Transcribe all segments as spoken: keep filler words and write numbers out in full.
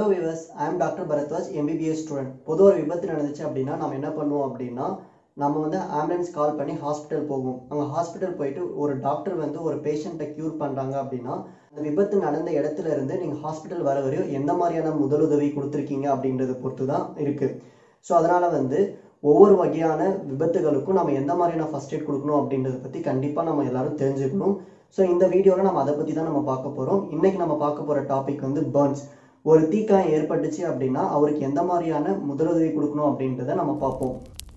Hello viewers, I am Doctor Bharathwaj, M B B S student. பொதுவா ஒரு விபத்து நடந்துச்சு அப்படின்னா நாம என்ன பண்ணுவோம் அப்படின்னா நம்ம வந்து ஆம்புலன்ஸ் கால் பண்ணி ஹாஸ்பிடல் போவோம். அங்க ஹாஸ்பிடல் போயிட்டு ஒரு டாக்டர் வந்து ஒரு பேஷண்ட்டை கியூர் பண்றாங்க அப்படின்னா அந்த விபத்து நடந்த இடத்துல இருந்து நீங்க ஹாஸ்பிடல் வர வரையும் எந்த மாதிரியான முதலுதவி கொடுத்துருக்கீங்க அப்படின்றத பொறுத்து தான் இருக்கு. ஸோ அதனால வந்து ஒவ்வொரு வகையான விபத்துகளுக்கும் நம்ம எந்த மாதிரியான ஃபர்ஸ்ட் எய்ட் கொடுக்கணும் அப்படின்றத பத்தி கண்டிப்பா நம்ம எல்லாரும் தெரிஞ்சுக்கணும். ஸோ இந்த வீடியோல நம்ம அதை பத்தி தான் நம்ம பார்க்க போறோம். இன்னைக்கு நம்ம பார்க்க போற டாபிக் வந்து பர்ன்ஸ். ஒரு தீக்காயம் ஏற்பட்டுச்சு அப்படின்னா அவருக்கு எந்த மாதிரியான முதலுதவி கொடுக்கணும் அப்படின்றத நம்ம பார்ப்போம்.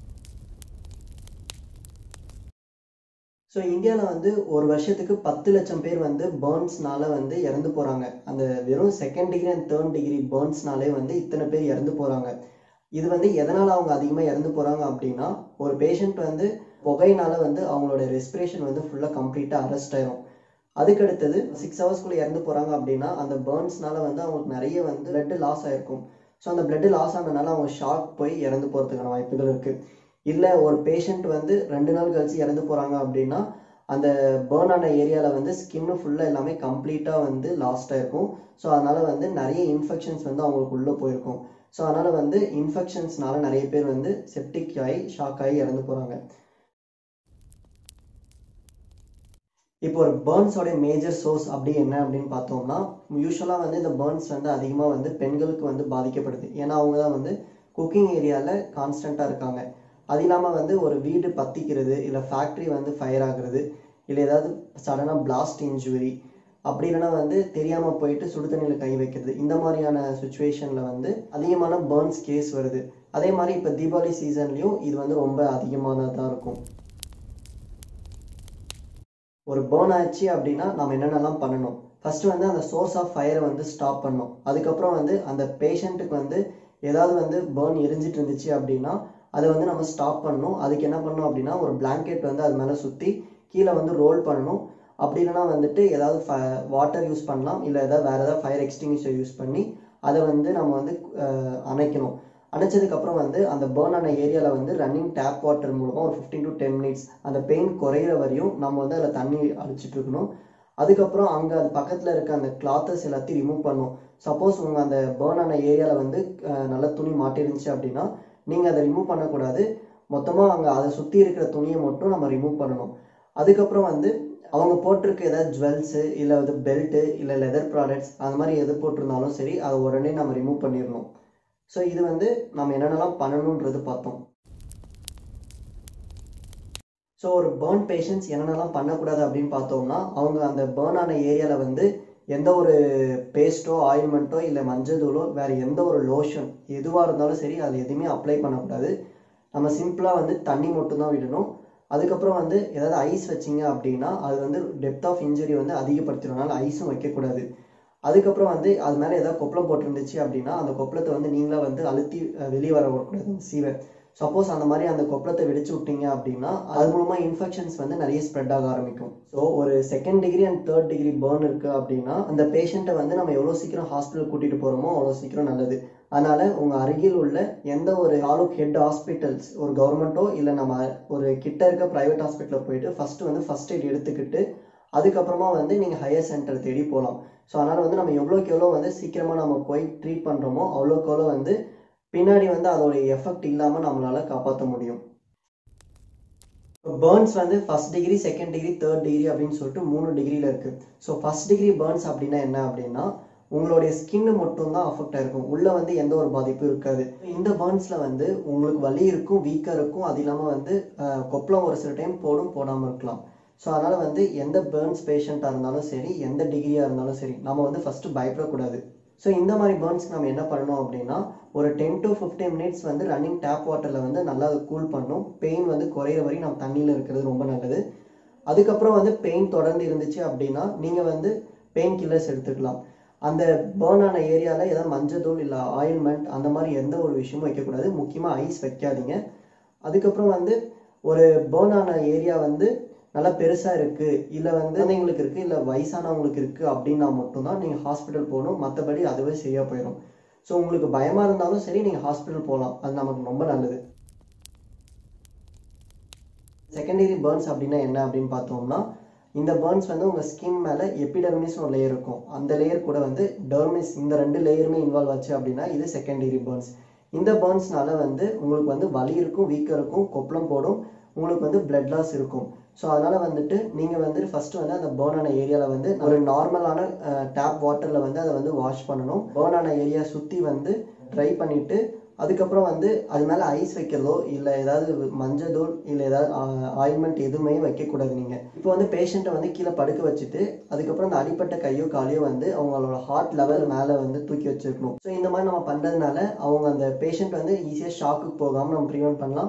ஸோ இந்தியாவில் வந்து ஒரு வருஷத்துக்கு பத்து லட்சம் பேர் வந்து பர்ன்ஸ்னால வந்து இறந்து போறாங்க. அந்த வெறும் second degree and third degree பர்ன்ஸ்னாலே வந்து இத்தனை பேர் இறந்து போறாங்க. இது வந்து எதனால அவங்க அதிகமாக இறந்து போறாங்க அப்படின்னா ஒரு பேஷண்ட் வந்து புகையினால வந்து அவங்களோட ரெஸ்பிரேஷன் வந்து ஃபுல்லாக கம்ப்ளீட்டாக அரெஸ்ட் ஆயிரும். அதுக்கடுத்தது சிக்ஸ் ஹவர்ஸ்குள்ளே இறந்து போகிறாங்க அப்படின்னா அந்த பர்ன்ஸ்னால வந்து அவங்களுக்கு நிறைய வந்து பிளட் லாஸ் ஆகிருக்கும். ஸோ அந்த பிளட் லாஸ் ஆனதுனால அவங்க ஷாக் போய் இறந்து போகிறதுக்கான வாய்ப்புகள் இருக்குது. இல்லை ஒரு பேஷண்ட் வந்து ரெண்டு நாள் கழிச்சு இறந்து போகிறாங்க அப்படின்னா அந்த பர்ன் ஆன ஏரியாவில் வந்து ஸ்கின்னு ஃபுல்லாக எல்லாமே கம்ப்ளீட்டாக வந்து லாஸ்ட் ஆகிருக்கும். ஸோ அதனால் வந்து நிறைய இன்ஃபெக்ஷன்ஸ் வந்து அவங்களுக்கு உள்ளே போயிருக்கும். ஸோ அதனால் வந்து இன்ஃபெக்ஷன்ஸ்னால நிறைய பேர் வந்து செப்டிக் ஆகி ஷாக் ஆகி இறந்து போகிறாங்க. இப்போ ஒரு பர்ன்ஸோட மேஜர் சோர்ஸ் அப்படி என்ன அப்படின்னு பார்த்தோம்னா யூஸ்வலாக வந்து இந்த பர்ன்ஸ் வந்து அதிகமாக வந்து பெண்களுக்கு வந்து பாதிக்கப்படுது. ஏன்னா அவங்க தான் வந்து குக்கிங் ஏரியாவில் கான்ஸ்டண்ட்டாக இருக்காங்க. அது இல்லாமல் வந்து ஒரு வீடு பற்றிக்கிறது, இல்லை ஃபேக்ட்ரி வந்து ஃபயர் ஆகுறது, இல்லை ஏதாவது சடனாக பிளாஸ்ட் இன்ஜுரி, அப்படி இல்லைன்னா வந்து தெரியாமல் போயிட்டு சுடு தண்ணியில் கை வைக்கிறது, இந்த மாதிரியான சுச்சுவேஷனில் வந்து அதிகமான பர்ன்ஸ் கேஸ் வருது. அதே மாதிரி இப்போ தீபாவளி சீசன்லேயும் இது வந்து ரொம்ப அதிகமானதாக இருக்கும். ஒரு பர்ன் ஆச்சு அப்படின்னா நம்ம என்னென்னலாம் பண்ணணும்? ஃபர்ஸ்ட் வந்து அந்த சோர்ஸ் ஆஃப் ஃபயரை வந்து ஸ்டாப் பண்ணணும். அதுக்கப்புறம் வந்து அந்த பேஷண்ட்டுக்கு வந்து ஏதாவது வந்து பர்ன் எரிஞ்சிட்டு இருந்துச்சு அப்படின்னா அதை வந்து நம்ம ஸ்டாப் பண்ணணும். அதுக்கு என்ன பண்ணணும் அப்படின்னா ஒரு பிளாங்கெட் வந்து அது மேலே சுற்றி கீழே வந்து ரோல் பண்ணணும். அப்படி இல்லைன்னா வந்துட்டு ஏதாவது ஃப வாட்டர் யூஸ் பண்ணலாம், இல்லை ஏதாவது வேறு ஏதாவது ஃபயர் எக்ஸ்டிங்விஷர் யூஸ் பண்ணி அதை வந்து நம்ம வந்து அணைக்கணும். அணைச்சதுக்கப்புறம் வந்து அந்த பர்ன் ஆன ஏரியாவில் வந்து ரன்னிங் டேப் வாட்டர் மூலமாக ஒரு ஃபிஃப்டீன் டு டென் மினிட்ஸ் அந்த பெயின் குறையிற வரையும் நம்ம வந்து அதில் தண்ணி அடிச்சுட்டு இருக்கணும். அதுக்கப்புறம் அங்கே அது பக்கத்தில் இருக்க அந்த கிளாத்தஸ் எல்லாத்தையும் ரிமூவ் பண்ணணும். சப்போஸ் உங்கள் அந்த பர்ன் ஆன ஏரியாவில் வந்து நல்ல துணி மாட்டிருந்துச்சு அப்படின்னா நீங்கள் அதை ரிமூவ் பண்ணக்கூடாது. மொத்தமாக அங்கே அதை சுற்றி இருக்கிற துணியை மட்டும் நம்ம ரிமூவ் பண்ணணும். அதுக்கப்புறம் வந்து அவங்க போட்டிருக்க ஏதாவது ஜுவல்ஸு, இல்லை வந்து பெல்ட்டு, இல்லை லெதர் ப்ராடக்ட்ஸ் அந்த மாதிரி எது போட்டிருந்தாலும் சரி அதை உடனே நம்ம ரிமூவ் பண்ணிடணும். ஸோ இது வந்து நம்ம என்னென்னலாம் பண்ணணுன்றது பார்த்தோம். ஸோ ஒரு பர்ன் பேஷண்ட்ஸ் என்னென்னலாம் பண்ணக்கூடாது அப்படின்னு பார்த்தோம்னா அவங்க அந்த பர்ன் ஆன ஏரியாவில் வந்து எந்த ஒரு பேஸ்ட்டோ ஆயில்மெண்ட்டோ இல்லை மஞ்சள் தூளோ வேறு எந்த ஒரு லோஷன் எதுவாக இருந்தாலும் சரி அது எதுவுமே அப்ளை பண்ணக்கூடாது. நம்ம சிம்பிளாக வந்து தண்ணி மட்டும்தான் விடணும். அதுக்கப்புறம் வந்து ஏதாவது ஐஸ் வச்சிங்க அப்படின்னா அது வந்து டெப்த் ஆஃப் இன்ஜுரி வந்து அதிகப்படுத்தினால ஐஸும் வைக்கக்கூடாது. அதுக்கப்புறம் வந்து அது மேலே ஏதாவது கொப்பளம் போட்டிருந்துச்சு அப்படின்னா அந்த கொப்பளத்தை வந்து நீங்களா வந்து அழுத்தி வெளியே வர விடக்கூடாது சீவை. சப்போஸ் அந்த மாதிரி அந்த கொப்பளத்தை வெடிச்சு விட்டீங்க அப்படின்னா அது மூலமாக இன்ஃபெக்ஷன்ஸ் வந்து நிறைய ஸ்ப்ரெட் ஆக ஆரம்பிக்கும். ஸோ ஒரு second degree and third degree burn இருக்குது அப்படின்னா அந்த பேஷண்ட்டை வந்து நம்ம எவ்வளோ சீக்கிரம் ஹாஸ்பிட்டல் கூட்டிகிட்டு போகிறோமோ அவ்வளோ சீக்கிரம் நல்லது. அதனால உங்கள் அருகில் உள்ள எந்த ஒரு தாலுக் ஹெட் ஹாஸ்பிட்டல்ஸ் ஒரு கவர்மெண்ட்டோ இல்லை நம்ம ஒரு கிட்ட இருக்க ப்ரைவேட் ஹாஸ்பிட்டலில் போயிட்டு ஃபஸ்ட்டு வந்து ஃபஸ்ட் எய்ட் எடுத்துக்கிட்டு அதுக்கப்புறமா வந்து நீங்கள் ஹையர் சென்டர் தேடி போகலாம். ஸோ அதனால் வந்து நம்ம எவ்வளோக்கு எவ்வளோ வந்து சீக்கிரமாக நம்ம போய் ட்ரீட் பண்ணுறோமோ அவ்வளோக்கு எவ்வளோ வந்து பின்னாடி வந்து அதோடைய எஃபெக்ட் இல்லாமல் நம்மளால் காப்பாற்ற முடியும். பர்ன்ஸ் வந்து first degree, second degree, third degree அப்படின்னு சொல்லிட்டு மூணு டிகிரியில் இருக்குது. ஸோ ஃபர்ஸ்ட் டிகிரி பர்ன்ஸ் அப்படின்னா என்ன அப்படின்னா உங்களுடைய ஸ்கின்னு மட்டும்தான் அஃபெக்ட் ஆகிருக்கும், உள்ளே வந்து எந்த ஒரு பாதிப்பும் இருக்காது. இந்த பர்ன்ஸில் வந்து உங்களுக்கு வலி இருக்கும், வீக்காக இருக்கும், அது இல்லாமல் வந்து கொப்பளம் ஒரு சில டைம் போடும் போடாமல் இருக்கலாம். ஸோ அதனால் வந்து எந்த பர்ன்ஸ் பேஷண்ட்டாக இருந்தாலும் சரி எந்த டிகிரியாக இருந்தாலும் சரி நம்ம வந்து ஃபஸ்ட்டு பயப்படக்கூடாது. ஸோ இந்த மாதிரி பர்ன்ஸ்க்கு நம்ம என்ன பண்ணணும் அப்படின்னா ஒரு டென் டு ஃபிஃப்டீன் மினிட்ஸ் வந்து ரன்னிங் டேப் வாட்டரில் வந்து நல்லா அதை கூல் பண்ணணும். பெயின் வந்து குறையிற வரையும் நம்ம தண்ணியில் இருக்கிறது ரொம்ப நல்லது. அதுக்கப்புறம் வந்து பெயின் தொடர்ந்து இருந்துச்சு அப்படின்னா நீங்கள் வந்து பெயின் கில்லர்ஸ் எடுத்துக்கலாம். அந்த பர்ன் ஆன ஏரியாவில் ஏதாவது மஞ்சள் தூள் இல்லை ஆயில்மெண்ட் அந்த மாதிரி எந்த ஒரு விஷயமும் வைக்கக்கூடாது. முக்கியமாக ஐஸ் வைக்காதீங்க. அதுக்கப்புறம் வந்து ஒரு பர்ன் ஆன ஏரியா வந்து நல்லா பெருசாக இருக்குது, இல்லை வந்து குழந்தைங்களுக்கு இருக்குது, இல்லை வயசானவங்களுக்கு இருக்குது அப்படின்னா மட்டும்தான் நீங்கள் ஹாஸ்பிட்டல் போகணும். மற்றபடி அதுவே சரியாக போயிடும். ஸோ உங்களுக்கு பயமாக இருந்தாலும் சரி நீங்கள் ஹாஸ்பிட்டல் போகலாம், அது நமக்கு ரொம்ப நல்லது. செகண்ட் டிகிரி பர்ன்ஸ் அப்படின்னா என்ன அப்படின்னு பார்த்தோம்னா இந்த பர்ன்ஸ் வந்து உங்கள் ஸ்கின் மேலே எபிடெர்மிஸ்னு ஒரு லேயர் இருக்கும். அந்த லேயர் கூட வந்து டெர்மிஸ், இந்த ரெண்டு லேயருமே இன்வால்வ் ஆச்சு அப்படின்னா இது செகண்ட் டிகிரி பர்ன்ஸ். இந்த பர்ன்ஸ்னால வந்து உங்களுக்கு வந்து வலி இருக்கும், வீக்கம் இருக்கும், கொப்பளம் போடும், உங்களுக்கு வந்து பிளட் லாஸ் இருக்கும். ஸோ அதனால் வந்துட்டு நீங்கள் வந்து ஃபஸ்ட்டு வந்து அந்த பேர்ன் ஆன ஏரியாவில் வந்து ஒரு நார்மலான டேப் வாட்டரில் வந்து அதை வந்து வாஷ் பண்ணணும். பேர்ன் ஆன ஏரியா சுற்றி வந்து ட்ரை பண்ணிவிட்டு அதுக்கப்புறம் வந்து அது மேலே ஐஸ் வைக்கிறதோ இல்லை ஏதாவது மஞ்சள் இல்லை ஏதாவது ஆயில்மெண்ட் எதுவுமே வைக்கக்கூடாது. நீங்கள் இப்போ வந்து பேஷண்ட்டை வந்து கீழே படுக்க வச்சுட்டு அதுக்கப்புறம் அந்த அடிப்பட்ட கையோ காலையோ வந்து அவங்களோட ஹார்ட் லெவல் மேலே வந்து தூக்கி வச்சுருக்கணும். ஸோ இந்த மாதிரி நம்ம பண்ணுறதுனால அவங்க அந்த பேஷண்ட் வந்து ஈஸியாக ஷாக்குக்கு போகாமல் நம்ம ப்ரிவென்ட் பண்ணலாம்.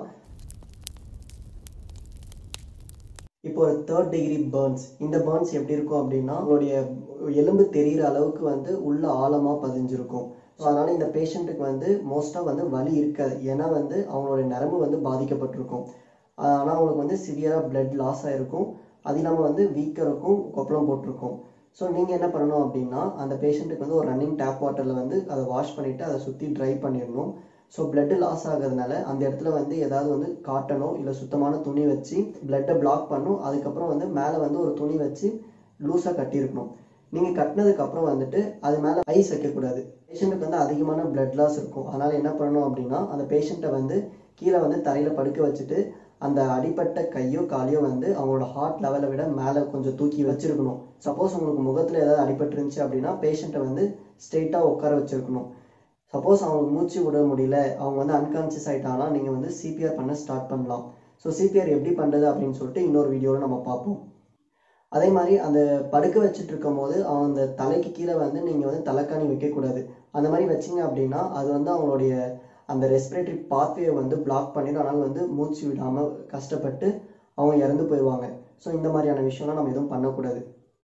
இப்போ ஒரு தேர்ட் டிகிரி பர்ன்ஸ், இந்த பர்ன்ஸ் எப்படி இருக்கும் அப்படின்னா உங்களுடைய எலும்பு தெரிகிற அளவுக்கு வந்து உள்ள ஆழமாக பதிஞ்சிருக்கும். ஸோ அதனால் இந்த பேஷண்ட்டுக்கு வந்து மோஸ்ட்டாக வந்து வலி இருக்காது. ஏன்னா வந்து அவங்களுடைய நரம்பு வந்து பாதிக்கப்பட்டிருக்கும். ஆனால் அவங்களுக்கு வந்து சிவியராக பிளட் லாஸ் ஆகிருக்கும். அது இல்லாமல் வந்து வீக்கம் இருக்கும், கொப்பளம் போட்டிருக்கும். ஸோ நீங்கள் என்ன பண்ணணும் அப்படின்னா அந்த பேஷண்ட்டுக்கு வந்து ஒரு ரன்னிங் டேப் வாட்டரில் வந்து அதை வாஷ் பண்ணிவிட்டு அதை சுற்றி ட்ரை பண்ணிடணும். ஸோ பிளட்டு லாஸ் ஆகிறதுனால அந்த இடத்துல வந்து ஏதாவது வந்து காட்டனோ இல்லை சுத்தமான துணி வச்சு பிளட்டை பிளாக் பண்ணும். அதுக்கப்புறம் வந்து மேலே வந்து ஒரு துணி வச்சு லூஸாக கட்டியிருக்கணும். நீங்கள் கட்டினதுக்கப்புறம் வந்துட்டு அது மேலே ஐஸ் வைக்கக்கூடாது. பேஷண்ட்டுக்கு வந்து அதிகமான பிளட் லாஸ் இருக்கும். அதனால் என்ன பண்ணணும் அப்படின்னா அந்த பேஷண்ட்டை வந்து கீழே வந்து தரையில் படுக்க வச்சுட்டு அந்த அடிப்பட்ட கையோ காலையோ வந்து அவங்களோட ஹார்ட் லெவலை விட மேலே கொஞ்சம் தூக்கி வச்சுருக்கணும். சப்போஸ் உங்களுக்கு முகத்தில் ஏதாவது அடிபட்டுருந்துச்சு அப்படின்னா பேஷண்ட்டை வந்து ஸ்ட்ரெயிட்டாக உட்கார வச்சுருக்கணும். சப்போஸ் அவங்களுக்கு மூச்சு விட முடியல, அவங்க வந்து அன்கான்சியஸ் ஆகிட்டாங்கன்னா நீங்கள் வந்து சிபிஆர் பண்ண ஸ்டார்ட் பண்ணலாம். ஸோ சிபிஆர் எப்படி பண்ணுறது அப்படின்னு சொல்லிட்டு இன்னொரு வீடியோவில் நம்ம பார்ப்போம். அதே மாதிரி அந்த படுக்க வச்சுட்டு இருக்கும் போது அந்த தலைக்கு கீழே வந்து நீங்கள் வந்து தலைக்காணி வைக்கக்கூடாது. அந்த மாதிரி வச்சிங்க அப்படின்னா அது வந்து அவங்களுடைய அந்த ரெஸ்பிரேட்டரி பாத்வே வந்து பிளாக் பண்ணிடும். அதனால் வந்து மூச்சு விடாமல் கஷ்டப்பட்டு அவங்க இறந்து போயிடுவாங்க. ஸோ இந்த மாதிரியான விஷயம்லாம் நம்ம எதுவும் பண்ணக்கூடாது.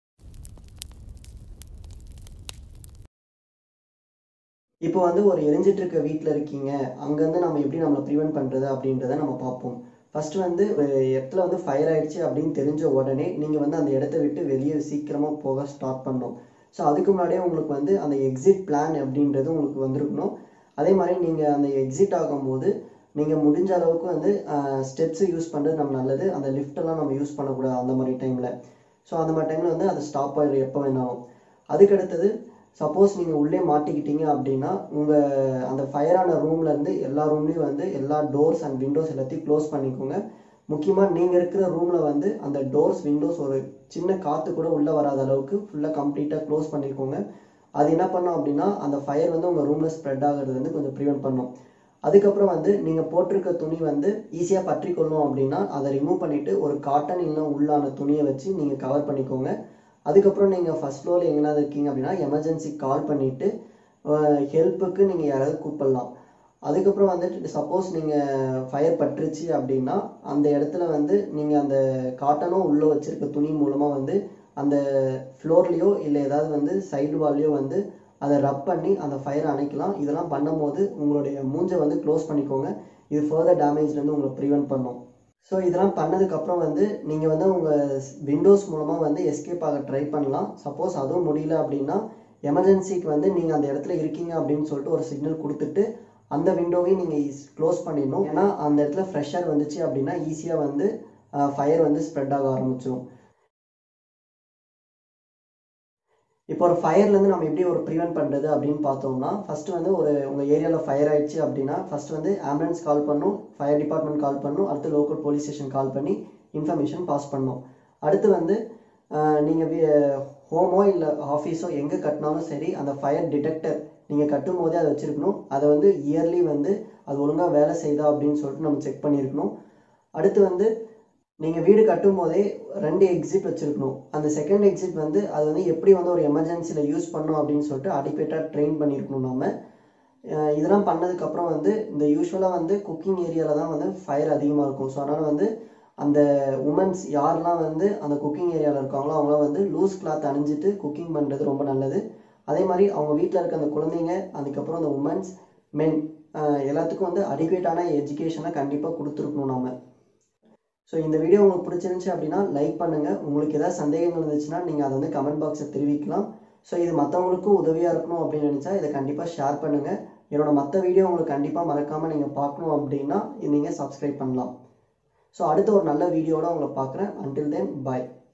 இப்போ வந்து ஒரு எரிஞ்சிட்டு இருக்க வீட்டில் இருக்கீங்க, அங்கேருந்து நம்ம எப்படி நம்மளை ப்ரிவென்ட் பண்ணுறது அப்படின்றத நம்ம பார்ப்போம். ஃபஸ்ட்டு வந்து ஒரு இடத்துல வந்து ஃபயர் ஆகிடுச்சு அப்படின்னு தெரிஞ்ச உடனே நீங்கள் வந்து அந்த இடத்த விட்டு வெளியே சீக்கிரமாக போக ஸ்டார்ட் பண்ணணும். ஸோ அதுக்கு முன்னாடியே உங்களுக்கு வந்து அந்த எக்ஸிட் பிளான் அப்படின்றது உங்களுக்கு வந்திருக்கணும். அதே மாதிரி நீங்கள் அந்த எக்ஸிட் ஆகும்போது நீங்கள் முடிஞ்ச அளவுக்கு வந்து ஸ்டெப்ஸு யூஸ் பண்ணுறது நம்ம நல்லது. அந்த லிஃப்டெல்லாம் நம்ம யூஸ் பண்ணக்கூடாது அந்த மாதிரி டைமில். ஸோ அந்த மாதிரி டைமில் வந்து அது ஸ்டாப் ஆகிடும் எப்போ வேணாலும். அதுக்கடுத்தது சப்போஸ் நீங்கள் உள்ளே மாட்டிக்கிட்டீங்க அப்படின்னா உங்கள் அந்த ஃபயரான ரூம்லேருந்து எல்லா ரூம்லேயும் வந்து எல்லா டோர்ஸ் அண்ட் விண்டோஸ் எல்லாத்தையும் க்ளோஸ் பண்ணிக்கோங்க. முக்கியமாக நீங்கள் இருக்கிற ரூமில் வந்து அந்த டோர்ஸ் விண்டோஸ் ஒரு சின்ன காற்று கூட உள்ளே வராத அளவுக்கு ஃபுல்லாக கம்ப்ளீட்டாக க்ளோஸ் பண்ணிக்கோங்க. அது என்ன பண்ணோம் அப்படின்னா அந்த ஃபயர் வந்து உங்கள் ரூமில் ஸ்ப்ரெட் ஆகிறது வந்து கொஞ்சம் ப்ரிவென்ட் பண்ணும். அதுக்கப்புறம் வந்து நீங்கள் போட்டிருக்க துணி வந்து ஈஸியாக பற்றி கொள்ளணும் அப்படின்னா அதை ரிமூவ் பண்ணிவிட்டு ஒரு காட்டன் இல்லை உள்ளான துணியை வச்சு நீங்கள் கவர் பண்ணிக்கோங்க. அதுக்கப்புறம் நீங்கள் ஃபஸ்ட் ஃப்ளோரில் எங்கேனாவது இருக்கீங்க அப்படின்னா எமர்ஜென்சி கால் பண்ணிவிட்டு ஹெல்ப்புக்கு நீங்கள் யாராவது கூப்பிடலாம். அதுக்கப்புறம் வந்துட்டு சப்போஸ் நீங்கள் ஃபயர் பட்டுருச்சு அப்படின்னா அந்த இடத்துல வந்து நீங்கள் அந்த காட்டனோ உள்ளே வச்சுருக்க துணி மூலமாக வந்து அந்த ஃப்ளோர்லேயோ இல்லை ஏதாவது வந்து சைடு வால்லையோ வந்து அதை ரப் பண்ணி அந்த ஃபயரை அணைக்கலாம். இதெல்லாம் பண்ணும்போது உங்களுடைய மூஞ்சை வந்து க்ளோஸ் பண்ணிக்கோங்க. இது ஃபர்தர் டேமேஜ்லேருந்து உங்களை ப்ரிவென்ட் பண்ணும். ஸோ இதெல்லாம் பண்ணதுக்கப்புறம் வந்து நீங்கள் வந்து உங்கள் விண்டோஸ் மூலமாக வந்து எஸ்கேப் ஆக ட்ரை பண்ணலாம். சப்போஸ் அதுவும் முடியல அப்படின்னா எமர்ஜென்சிக்கு வந்து நீங்கள் அந்த இடத்துல இருக்கீங்க அப்படின்னு சொல்லிட்டு ஒரு சிக்னல் கொடுத்துட்டு அந்த விண்டோவையும் நீங்கள் க்ளோஸ் பண்ணிடணும். ஏன்னா அந்த இடத்துல ஃப்ரெஷ்ஷர் வந்துச்சு அப்படின்னா ஈஸியாக வந்து ஃபயர் வந்து ஸ்ப்ரெட் ஆக ஆரம்பிச்சிடும். இப்போ ஒரு ஃபயர்லேருந்து நம்ம எப்படி ஒரு ப்ரிவென்ட் பண்ணுறது அப்படின்னு பார்த்தோம்னா ஃபஸ்ட்டு வந்து ஒரு உங்கள் ஏரியாவில் ஃபயர் ஆயிடுச்சு அப்படின்னா ஃபஸ்ட்டு வந்து ஆம்புலன்ஸ் கால் பண்ணணும், ஃபயர் டிபார்ட்மெண்ட் கால் பண்ணணும், அடுத்து லோக்கல் போலீஸ் ஸ்டேஷன் கால் பண்ணி இன்ஃபர்மேஷன் பாஸ் பண்ணணும். அடுத்து வந்து நீங்கள் ஹோமோ இல்லை ஆஃபீஸோ எங்கே கட்டினாலும் சரி அந்த ஃபயர் டிடெக்டர் நீங்கள் கட்டும் போதே அதை வச்சுருக்கணும். அதை வந்து இயர்லி வந்து அது ஒழுங்காக வேலை செய்தா அப்படின்னு சொல்லிட்டு நம்ம செக் பண்ணியிருக்கணும். அடுத்து வந்து நீங்கள் வீடு கட்டும் போதே ரெண்டு எக்ஸிட் வச்சுருக்கணும். அந்த செகண்ட் எக்ஸிட் வந்து அது வந்து எப்படி வந்து ஒரு எமர்ஜென்சியில் யூஸ் பண்ணணும் அப்படின்னு சொல்லிட்டு அடிப்பேட்டாக ட்ரெயின் பண்ணியிருக்கணும் நம்ம. இதெல்லாம் பண்ணதுக்கப்புறம் வந்து இந்த யூஸ்வலாக வந்து குக்கிங் ஏரியாவில் தான் வந்து ஃபயர் அதிகமாக இருக்கும். ஸோ அதனால் வந்து அந்த உமன்ஸ் யாரெல்லாம் வந்து அந்த குக்கிங் ஏரியாவில் இருக்காங்களோ அவங்களாம் வந்து லூஸ் கிளாத் அணிஞ்சிட்டு குக்கிங் பண்ணுறது ரொம்ப நல்லது. அதே மாதிரி அவங்க வீட்டில் இருக்க அந்த குழந்தைங்க அதுக்கப்புறம் அந்த உமன்ஸ் மென் எல்லாத்துக்கும் வந்து அடிக்வேட்டான எஜுகேஷனை கண்டிப்பாக கொடுத்துருக்கணும் நம்ம. ஸோ இந்த வீடியோ உங்களுக்கு பிடிச்சிருந்துச்சு அப்படின்னா லைக் பண்ணுங்கள். உங்களுக்கு ஏதாவது சந்தேகங்கள் இருந்துச்சுன்னா நீங்கள் அதை வந்து கமெண்ட் பாக்ஸில் தெரிவிக்கலாம். ஸோ இது மற்றவங்களுக்கும் உதவியாக இருக்கணும் அப்படின்னு நினச்சா இதை கண்டிப்பாக ஷேர் பண்ணுங்கள். என்னோட மற்ற வீடியோ உங்களுக்கு கண்டிப்பாக மறக்காமல் நீங்கள் பார்க்கணும் அப்படின்னா நீங்கள் சப்ஸ்கிரைப் பண்ணலாம். ஸோ அடுத்த ஒரு நல்ல வீடியோட உங்களை பார்க்குறேன். அன்டில் தென் பாய்.